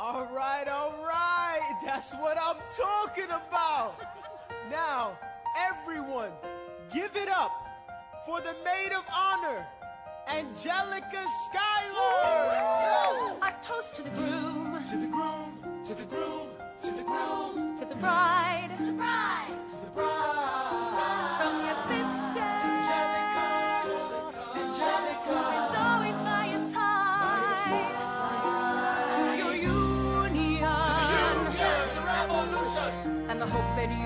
All right. That's what I'm talking about. Now, everyone, give it up for the maid of honor, Angelica Schuyler. A toast to the groom. To the groom, to the groom, to the groom. To the bride. To the bride. To the bride. From your sister. Angelica. Who is always by your side. To your union. To the revolution. And the hope that you